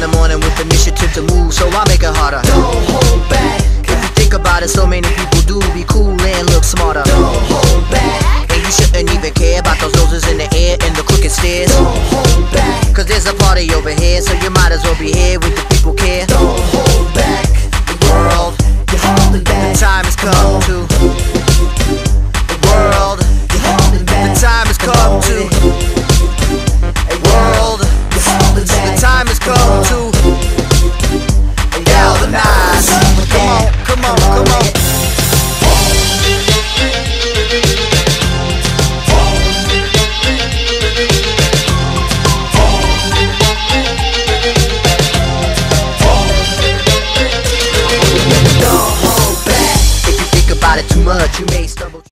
the morning with initiative to move, so I make it harder. Don't hold back. If you think about it, so many people do be cool and look smarter. Don't hold back. And you shouldn't even care about those noses in the air and the crooked stairs. Don't hold back. Cause there's a party over here, so you might as well be here with the people care. Don't hold back. The world, You're holding back. the time has come to. The world, You're holding back. the time has come to. World, You're holding the back. time has come to galvanize. Come on, come on. Don't hold back. If you think about it too much, you may stumble.